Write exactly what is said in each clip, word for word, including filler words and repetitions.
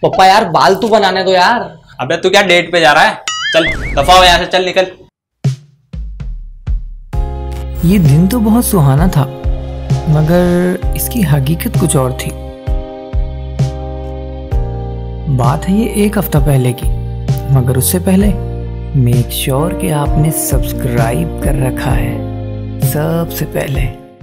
पापा यार बाल तो बनाने दो यार। अबे तू क्या डेट पे जा रहा है? चल दफा हो यहाँ से, चल निकल। ये दिन तो बहुत सुहाना था, मगर इसकी हकीकत कुछ और थी। बात है ये एक हफ्ता पहले की, मगर उससे पहले मेक श्योर कि आपने सब्सक्राइब कर रखा है सबसे पहले।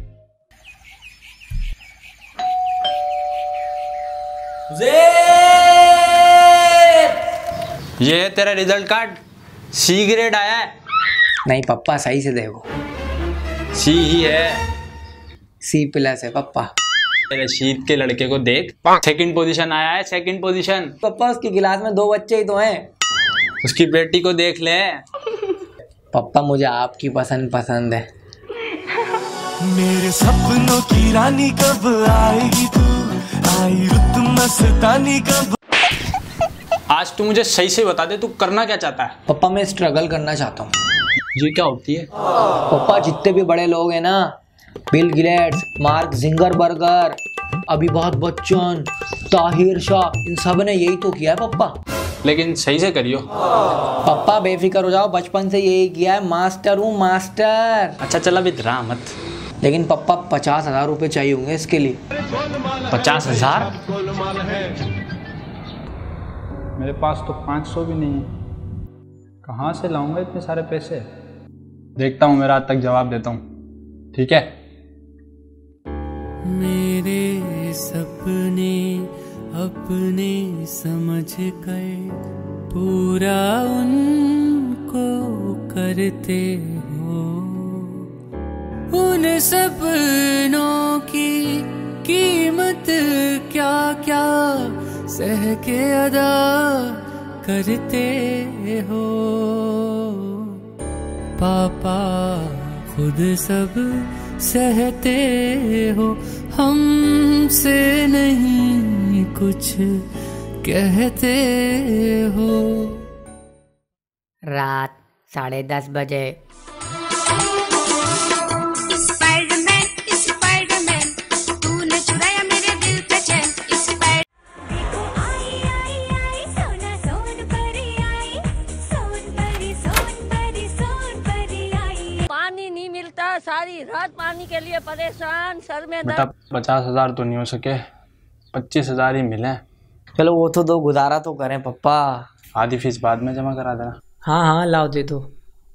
ये है तेरा रिजल्ट कार्ड, सी ग्रेड आया है। नहीं पापा सही से देखो, सी ही है। सी प्लस है पापा। तेरे शीत के लड़के को देख, सेकंड पोजीशन आया है, सेकंड पोजीशन। पापा उसकी क्लास में दो बच्चे ही तो हैं। उसकी बेटी को देख ले। पापा मुझे आपकी पसंद पसंद है। मेरे सपनों की रानी कब आएगी तू, आई रुत मस्तानी कब। आज तू मुझे सही से बता दे, तू करना क्या चाहता है? पापा मैं स्ट्रगल करना चाहता हूँ। ये क्या होती है? पापा जितने भी बड़े लोग हैं ना, बिल गेट्स, मार्क जिंगरबर्गर, अभिभावक बच्चन, ताहिर शाह, इन सब ने यही तो किया है पापा। लेकिन सही से करियो। पापा बेफिक्र हो जाओ, बचपन से यही किया है, मास्टर हूँ मास्टर। अच्छा चल अभी डरा मत। लेकिन पापा पचास हजार रुपये चाहिए होंगे इसके लिए। पचास हजार? मेरे पास तो पाँच सौ भी नहीं है, कहाँ से लाऊंगा इतने सारे पैसे? देखता हूँ, मैं रात तक जवाब देता हूँ, ठीक है? मेरे सपने अपने समझ कर पूरा उनको करते हो, उन सपनों की कीमत क्या क्या सह के अदा करते हो। पापा खुद सब सहते हो, हमसे नहीं कुछ कहते हो। रात साढ़े दस बजे। सारी रात पानी के लिए परेशान, सर में बेटा पचास हजार तो नहीं हो सके, पच्चीस हजार ही मिले। चलो वो तो दो, गुजारा तो करें पापा। आधी फीस बाद में जमा करा देना। हाँ हाँ लाओ दे दो।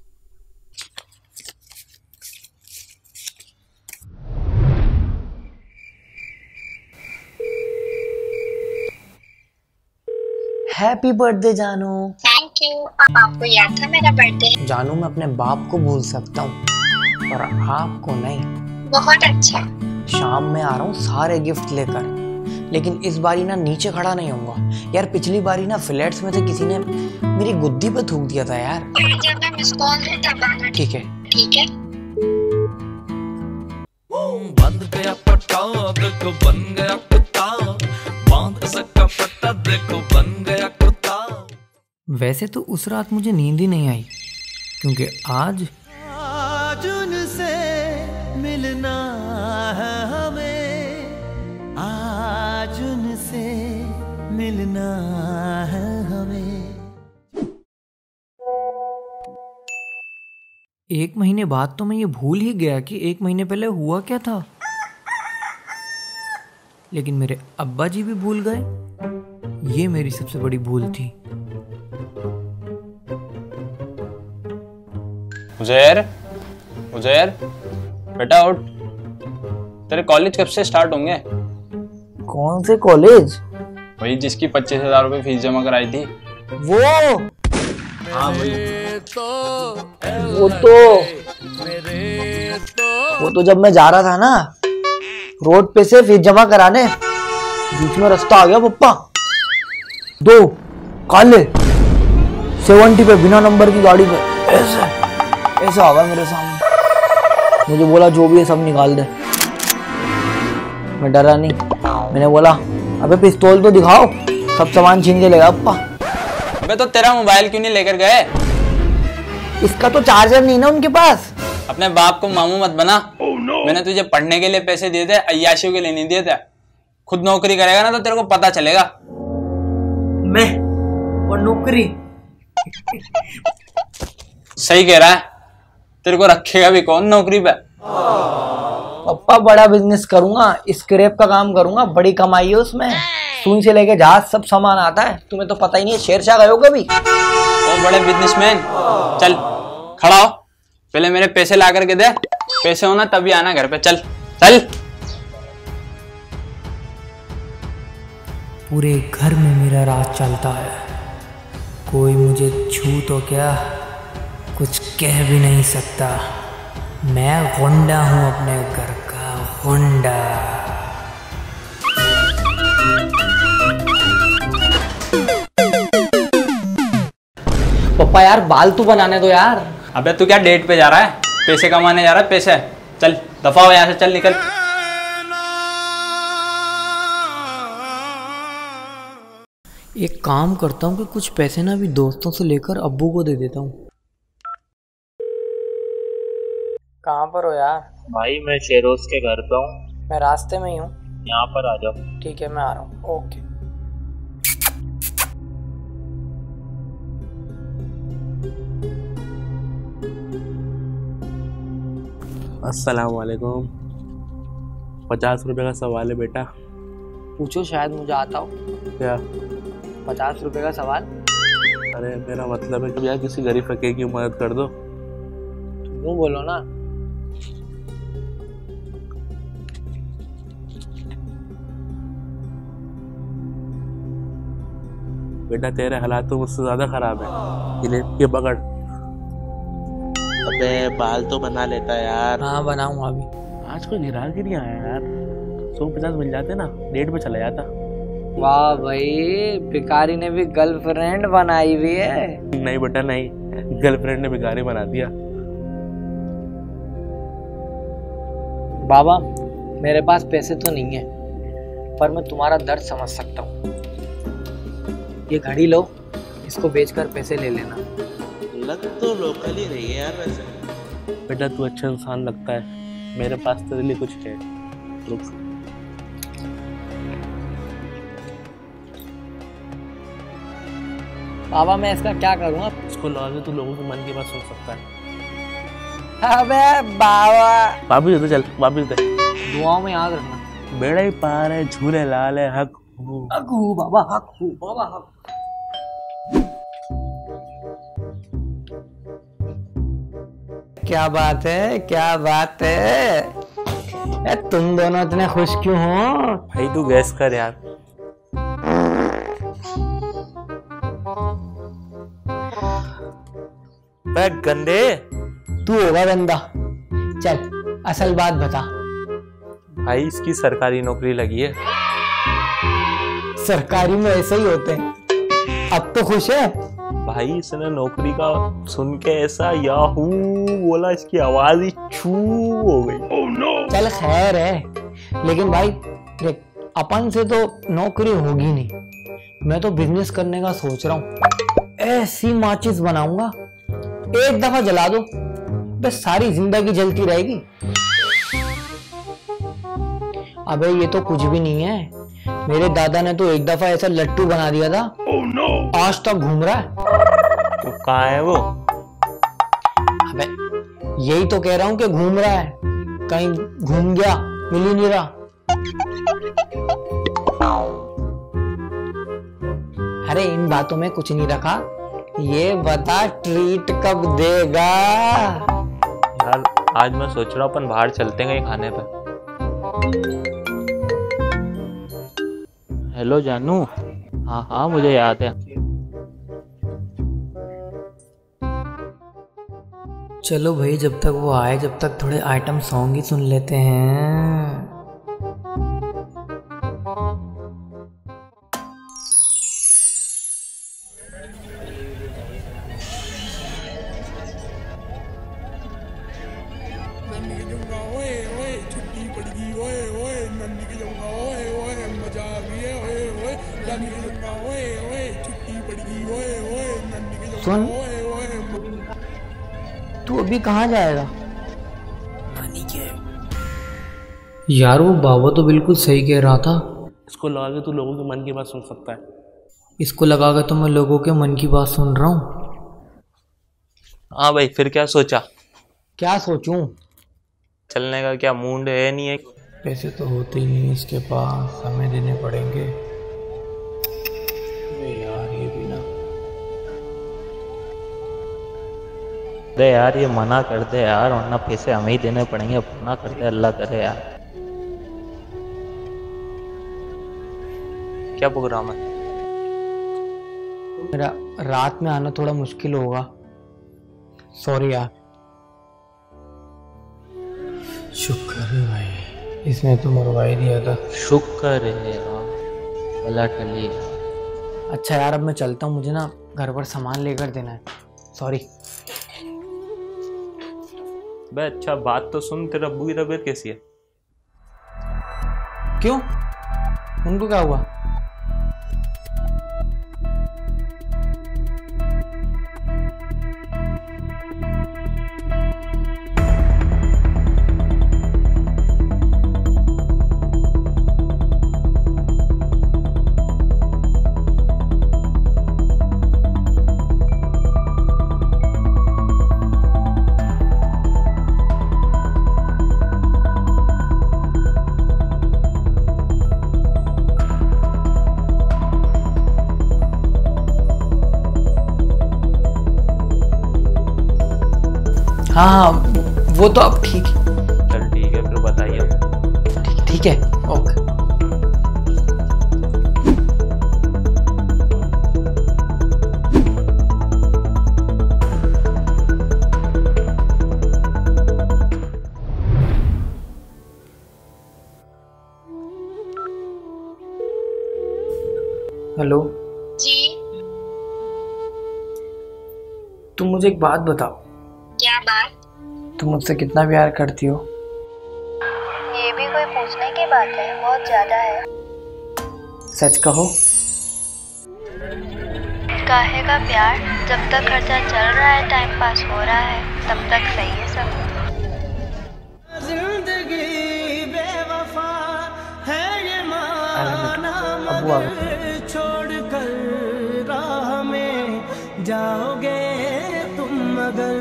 हैप्पी बर्थडे जानू। Thank you. अब आपको याद था मेरा बर्थडे? जानू मैं अपने बाप को भूल सकता हूँ पर आपको नहीं। बहुत अच्छा। शाम में आ रहा हूँ सारे गिफ्ट लेकर, लेकिन इस बारी ना नीचे खड़ा नहीं होऊंगा यार। पिछली बारी ना फ्लैट्स में से किसी ने मेरी गुद्दी पे थूक दिया था यार। जब मैं मिस कॉल है तब आना। ठीक है ठीक है। बंद गया पट्टा देखो बन गया कुत्ता, बांध सका पट्टा देखो बन गया कुत्ता। वैसे तो उस रात मुझे नींद ही नहीं आई, क्योंकि आज आज उनसे मिलना है हमें, आज उनसे मिलना है हमें। एक महीने बाद तो मैं ये भूल ही गया कि एक महीने पहले हुआ क्या था। लेकिन मेरे अब्बा जी भी भूल गए, ये मेरी सबसे बड़ी भूल थी। उजैर, उजैर बेटा उठ, तेरे कॉलेज कब से स्टार्ट होंगे? कौन से कॉलेज? वही जिसकी पच्चीस हजार रुपये फीस जमा कराई थी। वो हाँ वही। वो तो वो तो जब मैं जा रहा था ना रोड पे से फीस जमा कराने, बीच में रास्ता आ गया पप्पा, दो काले सेवेंटी पे बिना नंबर की गाड़ी पे ऐसे ऐसा आ गया मेरे सामने। मुझे बोला जो भी है सब निकाल दे। मैं डरा नहीं, मैंने बोला अबे पिस्तौल तो दिखाओ, सब सामान छीन के लेगा पप्पा। अबे तो तेरा मोबाइल क्यों नहीं लेकर गए? इसका तो चार्जर नहीं ना उनके पास। अपने बाप को मामू मत बना। oh, no. मैंने तुझे पढ़ने के लिए पैसे दिए थे, अय्याशियों के लिए नहीं दिए थे। खुद नौकरी करेगा ना तो तेरे को पता चलेगा। मैं और नौकरी। सही कह रहा है, तेरे को रखेगा भी कौन नौकरी पे। पापा बड़ा बिजनेस करूंगा, स्क्रैप का काम करूंगा, बड़ी कमाई है उसमें। सुई से लेके जहाज सब सामान आता है, तुम्हें तो पता ही नहीं है। शेरशाह गए हो कभी? ओ बड़े बिजनेसमैन, चल खड़ा हो, पहले मेरे पैसे ला करके दे। पैसे होना तभी आना घर पे। चल चल। पूरे घर में मेरा राज चलता है, कोई मुझे छू तो क्या कुछ कह भी नहीं सकता। मैं गुंडा हूँ अपने घर का गुंडा। पापा यार बाल तो बनाने दो यार। अबे तू क्या डेट पे जा रहा है? पैसे कमाने जा रहा है? पैसे चल दफा हो यहाँ से, चल निकल। एक काम करता हूँ कि कुछ पैसे ना भी दोस्तों से लेकर अब्बू को दे देता हूँ। कहाँ पर हो यार? भाई मैं शेरोज के घर पे हूँ। मैं रास्ते में ही हूँ। यहाँ पर आ जाओ। ठीक है मैं आ रहा हूँ। ओके। अस्सलाम वालेकुम। पचास रुपए का सवाल है बेटा। पूछो, शायद मुझे आता हो। क्या? पचास रुपए का सवाल? अरे मेरा मतलब है कि यार किसी गरीब फकीर की मदद कर दो। तुम बोलो ना। बेटा तेरे हालात तो मुझसे ज्यादा खराब है। ये ले, ये पकड़। अबे बाल तो बना लेता यार। हाँ बनाऊंगा अभी। आज कोई ग्राहक ही नहीं आया यार। सौ पचास मिल जाते ना, डेट पे चला जाता। वाह भाई, भिखारी ने भी गर्लफ्रेंड बनाई हुई है। नहीं बेटा नहीं, गर्लफ्रेंड ने भिखारी बना दिया। बाबा मेरे पास पैसे तो नहीं है, पर मैं तुम्हारा दर्द समझ सकता हूँ। ये घड़ी लो, इसको बेचकर पैसे ले लेना। लग तो लोकल ही रही है यार वैसे। बेटा तू अच्छा इंसान लगता है, मेरे पास तेरे लिए कुछ है। रुक। बाबा मैं इसका क्या करूँगा? इसको लॉ में तू लोगों के मन की बात सुन सकता है। अबे बाबा। वापिस दे, चल वापिस दे। दुआओं में याद रखना। बेड़ा ही पार है, झूले लाल है, हक हूँ। हक हूँ बाबा, हक हूँ बाबा, हक। क्या बात है, क्या बात है। ए, तुम दोनों इतने खुश क्यों हो? भाई तू गैस कर यार। बैग गंदे। तू होगा गंदा। चल असल बात बता। भाई इसकी सरकारी नौकरी लगी है। सरकारी में ऐसे ही होते हैं। अब तो खुश है? भाई इसने नौकरी का सुन के ऐसा याहू बोला, इसकी आवाज ही छू हो गई। oh, no. चल खैर है, लेकिन भाई देख अपन से तो नौकरी होगी नहीं। मैं तो बिजनेस करने का सोच रहा हूँ। ऐसी माचिस बनाऊंगा, एक दफा जला दो बस सारी जिंदगी जलती रहेगी। अबे ये तो कुछ भी नहीं है, मेरे दादा ने तो एक दफा ऐसा लट्टू बना दिया था। oh, no. आज तक घूम रहा है। तो कहाँ है वो? अबे यही तो कह रहा हूँ कि घूम रहा है, कहीं घूम गया, मिल ही नहीं रहा। अरे इन बातों में कुछ नहीं रखा, ये बता ट्रीट कब देगा? यार आज मैं सोच रहा हूँ अपन बाहर चलते हैं कहीं खाने पे। हेलो जानू। हाँ हाँ मुझे याद है। चलो भाई जब तक वो आए, जब तक थोड़े आइटम सॉन्ग ही सुन लेते हैं। सुन, तू अभी कहाँ जाएगा? यार वो बाबा तो बिल्कुल सही कह रहा था। इसको लगा के तू लोगों के मन की बात सुन सकता है। इसको लगाकर तो मैं लोगों के मन की बात सुन रहा हूँ। हाँ भाई, फिर क्या सोचा? क्या सोचूं? चलने का क्या मूड है? नहीं है? पैसे तो होते ही नहीं इसके पास, हमें देने पड़ेंगे। अरे यार ये भी ना। अरे यार ये मना कर दे यार, वरना पैसे हमें ही देने पड़ेंगे। मना कर दे, अल्लाह करे यार। क्या प्रोग्राम है? रा, रात में आना थोड़ा मुश्किल होगा, सॉरी यार। शुक्र है भाई, इसने तो मरवा ही दिया था। शुक्र है यार, भला टली। अच्छा यार अब मैं चलता हूँ, मुझे ना घर पर सामान लेकर देना है, सॉरी। बे अच्छा बात तो सुन, तेरे अब्बू की तबीयत कैसी है? क्यों, उनको क्या हुआ? हाँ हाँ वो तो अब ठीक है। चल ठीक है, फिर बताइए। ठीक है, ओके। हेलो जी। तुम मुझे एक बात बताओ। क्या बात? तुम मुझसे कितना प्यार करती हो? ये भी कोई पूछने की बात है? बहुत ज्यादा है। सच कहो। काहे का प्यार? जब तक खर्चा चल रहा है, टाइम पास हो रहा है, तब तक सही है सब। जिंदगी बेवफा है ये माना, मगर छोड़ कर राह में जाओगे तुम मगर।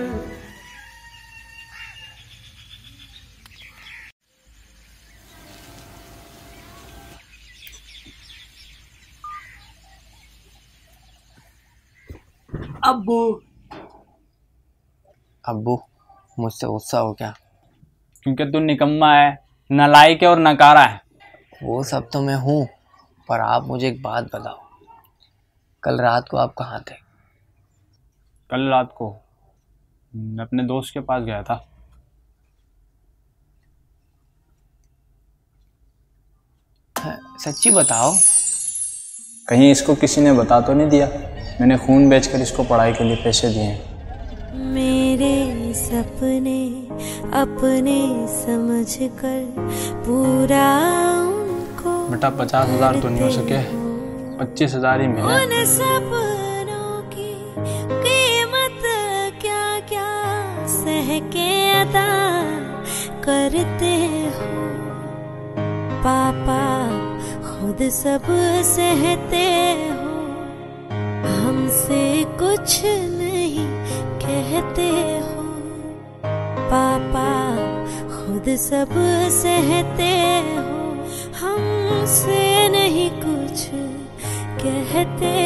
अब्बू अब्बू मुझसे गुस्सा हो क्या? क्योंकि तू निकम्मा है, नालायक है और नकारा है। वो सब तो मैं हूँ, पर आप मुझे एक बात बताओ, कल रात को आप कहाँ थे? कल रात को मैं अपने दोस्त के पास गया था। सच्ची बताओ। कहीं इसको किसी ने बता तो नहीं दिया? मैंने खून बेचकर इसको पढ़ाई के लिए पैसे दिए हैं। मेरे सपने अपने समझकर पूरा उनको बेटा पचास हजार तो नहीं हो सके, पच्चीस हजार ही मिले। उन सपनों की कीमत क्या क्या सह के अदा करते हो पापा, खुद सब सहते हो, हमसे कुछ नहीं कहते हो पापा, खुद सब सहते हो, हमसे नहीं कुछ कहते